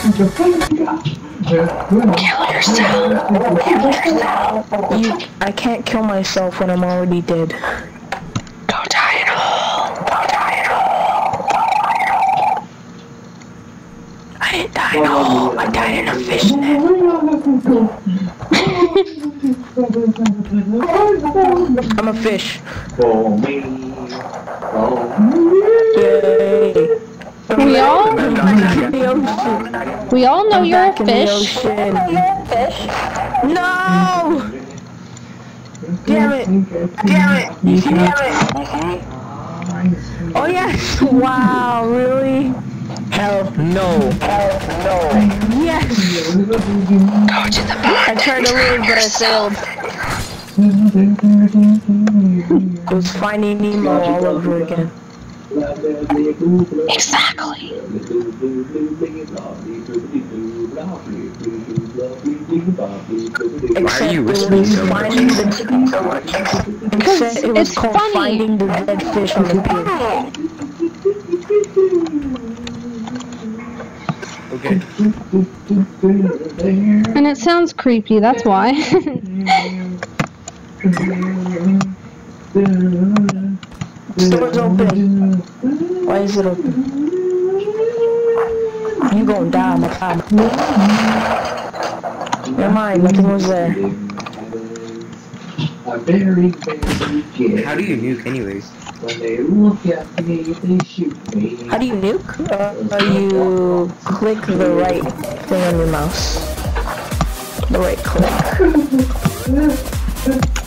Kill yourself. Kill yourself. I can't kill myself when I'm already dead. Go die in a hole. Go die in a hole. I didn't die in a hole. I died in a fish net. I'm a fish. Yay. We all know you're a fish. No! Damn it! Damn it! Damn it! Oh yes! Wow, really? Hell no! Hell no! Yes! Go to the pond. I tried to live, but I failed. It was Finding Nemo all over again. Exactly. Why are you whistling so much? Because it was it's called funny. Finding the Dead Fish on the Pier. Okay. And it sounds creepy, that's why. The door's open. Why is it open? You gonna die, my time. Never mind, nothing was there. How do you nuke anyways? When they look at me, they shoot me. How do you nuke? You click the right thing on your mouse. The right click.